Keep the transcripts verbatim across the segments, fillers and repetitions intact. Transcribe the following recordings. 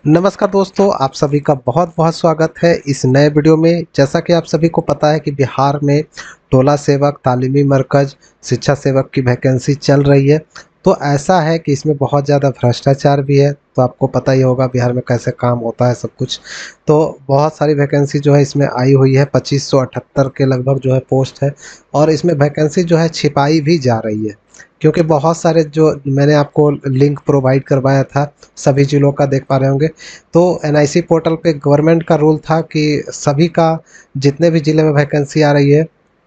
नमस्कार दोस्तों, आप सभी का बहुत बहुत स्वागत है इस नए वीडियो में। जैसा कि आप सभी को पता है कि बिहार में टोला सेवक, तालीमी मरकज़, शिक्षा सेवक की वैकेंसी चल रही है। तो ऐसा है कि इसमें बहुत ज़्यादा भ्रष्टाचार भी है। तो आपको पता ही होगा बिहार में कैसे काम होता है सब कुछ। तो बहुत सारी वैकेंसी जो है इसमें आई हुई है, पच्चीस सौ अठहत्तर के लगभग जो है पोस्ट है। और इसमें वैकेंसी जो है छिपाई भी जा रही है, क्योंकि बहुत सारे जो मैंने आपको लिंक प्रोवाइड करवाया था सभी जिलों का, देख पा रहे होंगे। तो एन आई सी पोर्टल पे गवर्नमेंट का रूल था कि सभी का, जितने भी ज़िले में वैकेंसी आ रही है,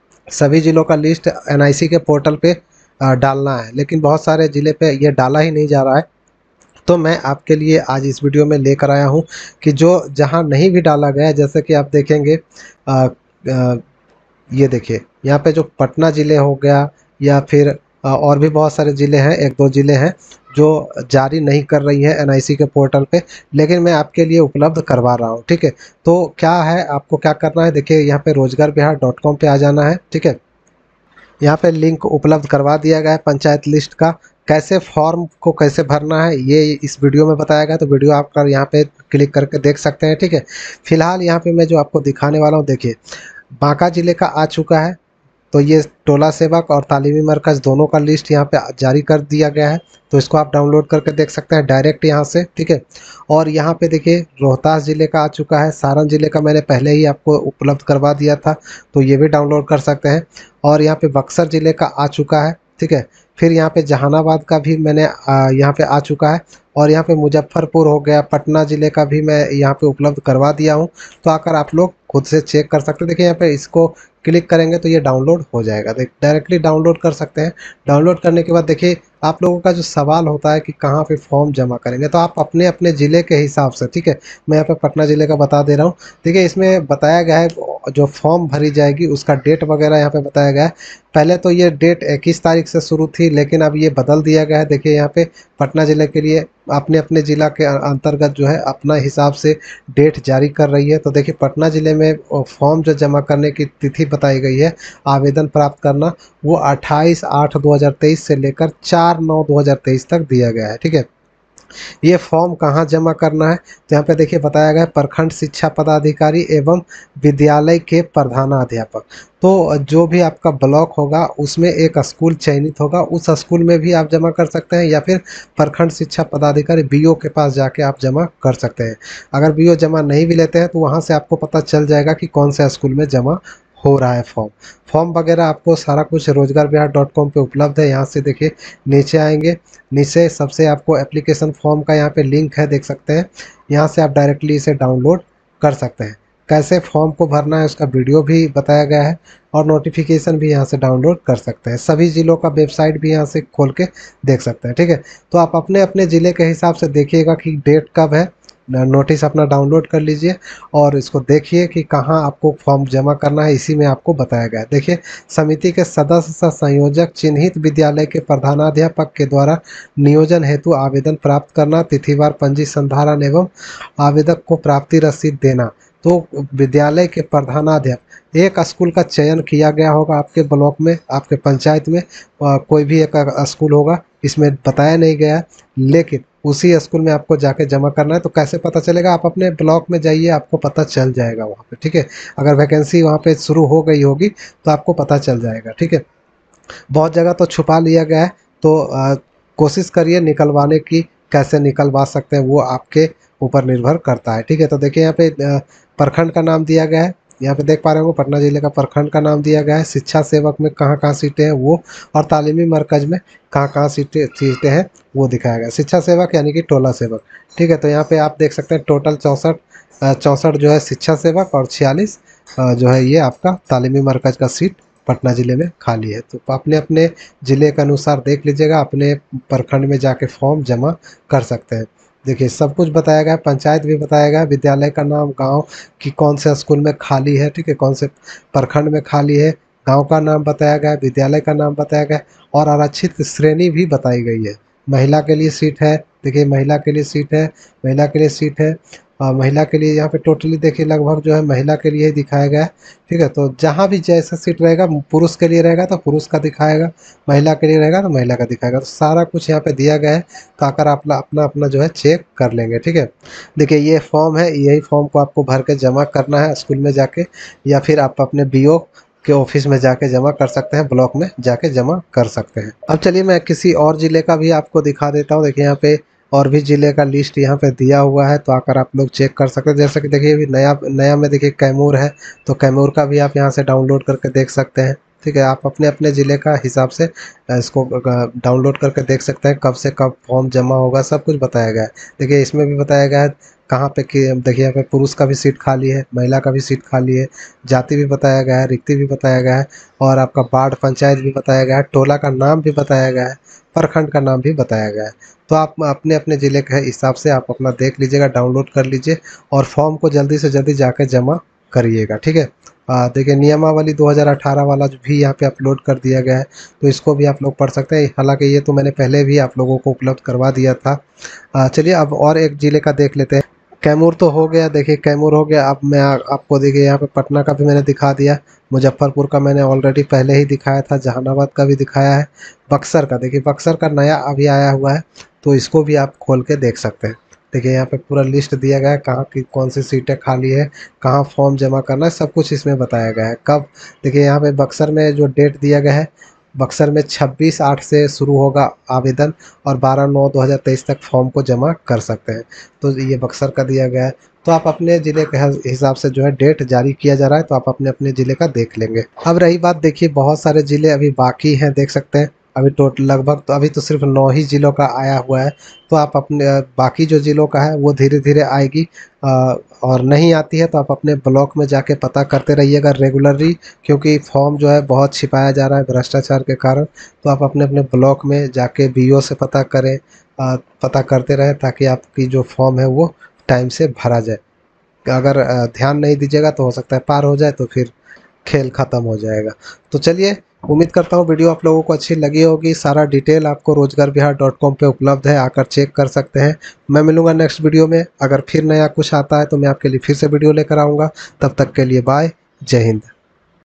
सभी ज़िलों का लिस्ट एन आई सी के पोर्टल पे अ, डालना है। लेकिन बहुत सारे ज़िले पे ये डाला ही नहीं जा रहा है। तो मैं आपके लिए आज इस वीडियो में लेकर आया हूँ कि जो जहाँ नहीं भी डाला गया है, जैसे कि आप देखेंगे, अ, अ, ये देखिए यहाँ पे जो पटना ज़िले हो गया, या फिर अ, और भी बहुत सारे ज़िले हैं, एक दो ज़िले हैं जो जारी नहीं कर रही है एन आई सी के पोर्टल पे। लेकिन मैं आपके लिए उपलब्ध करवा रहा हूँ, ठीक है। तो क्या है, आपको क्या करना है, देखिए यहाँ पे रोजगार बिहार डॉट कॉम पे आ जाना है, ठीक है। यहाँ पे लिंक उपलब्ध करवा दिया गया है पंचायत लिस्ट का। कैसे फॉर्म को कैसे भरना है ये इस वीडियो में बताया गया है, तो वीडियो आप कर यहाँ पे क्लिक करके देख सकते हैं, ठीक है। फिलहाल यहाँ पे मैं जो आपको दिखाने वाला हूँ, देखिए बांका जिले का आ चुका है। तो ये टोला सेवक और तालीमी मरकज़ दोनों का लिस्ट यहाँ पे जारी कर दिया गया है। तो इसको आप डाउनलोड करके देख सकते हैं डायरेक्ट यहाँ से, ठीक है। और यहाँ पे देखिए रोहतास ज़िले का आ चुका है, सारण ज़िले का मैंने पहले ही आपको उपलब्ध करवा दिया था, तो ये भी डाउनलोड कर सकते हैं। और यहाँ पे बक्सर ज़िले का आ चुका है, ठीक है। फिर यहाँ पे जहानाबाद का भी मैंने आ, यहाँ पे आ चुका है। और यहाँ पे मुजफ्फरपुर हो गया, पटना ज़िले का भी मैं यहाँ पे उपलब्ध करवा दिया हूँ। तो आकर आप लोग खुद से चेक कर सकते हैं। देखिए यहाँ पे इसको क्लिक करेंगे तो ये डाउनलोड हो जाएगा, देख डायरेक्टली डाउनलोड कर सकते हैं। डाउनलोड करने के बाद देखिए आप लोगों का जो सवाल होता है कि कहाँ पे फॉर्म जमा करेंगे, तो आप अपने अपने ज़िले के हिसाब से, ठीक है। मैं यहाँ पे पटना ज़िले का बता दे रहा हूँ। देखिए इसमें बताया गया है जो फॉर्म भरी जाएगी उसका डेट वगैरह यहाँ पे बताया गया है। पहले तो ये डेट इक्कीस तारीख से शुरू थी, लेकिन अब ये बदल दिया गया है। देखिए यहाँ पे पटना ज़िले के लिए अपने अपने ज़िला के अंतर्गत जो है अपना हिसाब से डेट जारी कर रही है। तो देखिए पटना ज़िले में फॉर्म जो जमा करने की तिथि बताई गई है, आवेदन प्राप्त करना, वो अट्ठाईस आठ दो हज़ार तेईस से लेकर चार नौ दो हज़ार तेईस तक दिया गया है, ठीक है। ये फॉर्म कहाँ जमा करना है, तो यहाँ पे देखिए बताया गया है प्रखंड शिक्षा पदाधिकारी एवं विद्यालय के प्रधानाध्यापक। तो जो भी आपका ब्लॉक होगा उसमें एक स्कूल चयनित होगा, उस स्कूल में भी आप जमा कर सकते हैं, या फिर प्रखंड शिक्षा पदाधिकारी बी ओ के पास जाके आप जमा कर सकते हैं। अगर बी ओ जमा नहीं भी लेते हैं तो वहाँ से आपको पता चल जाएगा कि कौन से स्कूल में जमा हो रहा है फॉर्म। फॉर्म वगैरह आपको सारा कुछ रोजगार बिहार डॉट कॉम पे उपलब्ध है। यहाँ से देखिए नीचे आएंगे, नीचे सबसे आपको एप्लीकेशन फॉर्म का यहाँ पे लिंक है, देख सकते हैं। यहाँ से आप डायरेक्टली इसे डाउनलोड कर सकते हैं। कैसे फॉर्म को भरना है उसका वीडियो भी बताया गया है, और नोटिफिकेशन भी यहाँ से डाउनलोड कर सकते हैं। सभी ज़िलों का वेबसाइट भी यहाँ से खोल के देख सकते हैं, ठीक है। तो आप अपने अपने ज़िले के हिसाब से देखिएगा कि डेट कब है, नोटिस अपना डाउनलोड कर लीजिए और इसको देखिए कि कहाँ आपको फॉर्म जमा करना है, इसी में आपको बताया गया है। देखिए समिति के सदस्य सह संयोजक चिन्हित विद्यालय के प्रधानाध्यापक के द्वारा नियोजन हेतु आवेदन प्राप्त करना, तिथिवार पंजी संधारण एवं आवेदक को प्राप्ति रसीद देना। तो विद्यालय के प्रधानाध्यापक, एक स्कूल का चयन किया गया होगा आपके ब्लॉक में, आपके पंचायत में अ, कोई भी एक स्कूल होगा, इसमें बताया नहीं गया है, लेकिन उसी स्कूल में आपको जाके जमा करना है। तो कैसे पता चलेगा, आप अपने ब्लॉक में जाइए, आपको पता चल जाएगा वहाँ पे, ठीक है। अगर वैकेंसी वहाँ पे शुरू हो गई होगी तो आपको पता चल जाएगा, ठीक है। बहुत जगह तो छुपा लिया गया है, तो अ, कोशिश करिए निकलवाने की। कैसे निकलवा सकते हैं वो आपके ऊपर निर्भर करता है, ठीक है। तो देखिए यहाँ पे अ, प्रखंड का नाम दिया गया है, यहाँ पे देख पा रहे हो पटना जिले का प्रखंड का नाम दिया गया है। शिक्षा सेवक में कहाँ कहाँ सीटें हैं वो, और तालीमी मरकज में कहाँ कहाँ सीटें सीटें हैं वो दिखाया गया है। शिक्षा सेवक यानी कि टोला सेवक, ठीक है। तो यहाँ पे आप देख सकते हैं टोटल चौंसठ चौंसठ जो है शिक्षा सेवक, और छियालीस जो है ये आपका तालीमी मरकज का सीट पटना ज़िले में खाली है। तो अपने अपने ज़िले के अनुसार देख लीजिएगा, अपने प्रखंड में जाके फॉर्म जमा कर सकते हैं। देखिए सब कुछ बताया गया है, पंचायत भी बताया गया है, विद्यालय का नाम, गांव कि कौन से स्कूल में खाली है, ठीक है, कौन से प्रखंड में खाली है, गांव का नाम बताया गया है, विद्यालय का नाम बताया गया है, और आरक्षित श्रेणी भी बताई गई है। महिला के लिए सीट है, देखिए महिला के लिए सीट है, महिला के लिए सीट है, अ, महिला के लिए यहाँ पे टोटली देखिए लगभग जो है महिला के लिए ही दिखाया गया है। ठीक है, तो जहाँ भी जैसा सीट रहेगा, पुरुष के लिए रहेगा तो पुरुष का दिखाएगा, महिला के लिए रहेगा तो महिला का दिखाएगा। तो सारा कुछ यहाँ पे दिया गया है, तो आकर आप अपना अपना जो है चेक कर लेंगे। ठीक है, देखिए ये फॉर्म है, यही फॉर्म को आपको भर के जमा करना है स्कूल में जाके, या फिर आप अपने बीओ के ऑफिस में जाके जमा कर सकते हैं, ब्लॉक में जाके जमा कर सकते हैं। अब चलिए मैं किसी और ज़िले का भी आपको दिखा देता हूँ। देखिए यहाँ पे और भी ज़िले का लिस्ट यहाँ पे दिया हुआ है, तो आकर आप लोग चेक कर सकते हैं। जैसे कि देखिए अभी नया नया में देखिए कैमूर है, तो कैमूर का भी आप यहाँ से डाउनलोड करके देख सकते हैं। ठीक है, आप अपने अपने ज़िले का हिसाब से इसको डाउनलोड करके देख सकते हैं, कब से कब फॉर्म जमा होगा, सब कुछ बताया गया है। देखिए इसमें भी बताया गया है कहाँ पे कि देखिए यहाँ पे पुरुष का भी सीट खाली है, महिला का भी सीट खाली है, जाति भी बताया गया है, रिक्ति भी बताया गया है, और आपका वार्ड पंचायत भी बताया गया है, टोला का नाम भी बताया गया है, प्रखंड का नाम भी बताया गया है। तो आप अपने अपने ज़िले के हिसाब से आप अपना देख लीजिएगा, डाउनलोड कर लीजिए और फॉर्म को जल्दी से जल्दी जाकर जमा करिएगा। ठीक है, आ, देखिए नियमावली दो हज़ार अठारह वाला जो भी यहाँ पे अपलोड कर दिया गया है, तो इसको भी आप लोग पढ़ सकते हैं। हालांकि ये तो मैंने पहले भी आप लोगों को उपलब्ध करवा दिया था। आ, चलिए अब और एक ज़िले का देख लेते हैं। कैमूर तो हो गया, देखिए कैमूर हो गया। अब मैं आ, आपको देखिए यहाँ पे पटना का भी मैंने दिखा दिया, मुजफ्फरपुर का मैंने ऑलरेडी पहले ही दिखाया था, जहानाबाद का भी दिखाया है, बक्सर का देखिए बक्सर का नया अभी आया हुआ है, तो इसको भी आप खोल के देख सकते हैं। देखिए यहाँ पे पूरा लिस्ट दिया गया है, कहाँ की कौन सी सीटें खाली है, कहाँ फॉर्म जमा करना है, सब कुछ इसमें बताया गया है। कब देखिए यहाँ पे बक्सर में जो डेट दिया गया है, बक्सर में छब्बीस आठ से शुरू होगा आवेदन, और बारह नौ दो हज़ार तेईस तक फॉर्म को जमा कर सकते हैं। तो ये बक्सर का दिया गया है। तो आप अपने ज़िले के हिसाब से जो है डेट जारी किया जा रहा है, तो आप अपने अपने ज़िले का देख लेंगे। अब रही बात, देखिए बहुत सारे ज़िले अभी बाकी हैं, देख सकते हैं अभी टोटल लगभग, तो अभी तो सिर्फ नौ ही ज़िलों का आया हुआ है। तो आप अपने बाकी जो ज़िलों का है वो धीरे धीरे आएगी, आ, और नहीं आती है तो आप अपने ब्लॉक में जाके पता करते रहिएगा रेगुलरली, क्योंकि फॉर्म जो है बहुत छिपाया जा रहा है भ्रष्टाचार के कारण। तो आप अपने अपने ब्लॉक में जाके बीओ से पता करें, आ, पता करते रहें, ताकि आपकी जो फॉर्म है वो टाइम से भरा जाए। अगर अ, ध्यान नहीं दीजिएगा तो हो सकता है पार हो जाए, तो फिर खेल ख़त्म हो जाएगा। तो चलिए, उम्मीद करता हूँ वीडियो आप लोगों को अच्छी लगी होगी। सारा डिटेल आपको रोजगार बिहार डॉट कॉम पे उपलब्ध है, आकर चेक कर सकते हैं। मैं मिलूंगा नेक्स्ट वीडियो में, अगर फिर नया कुछ आता है तो मैं आपके लिए फिर से वीडियो लेकर आऊँगा। तब तक के लिए बाय, जय हिंद।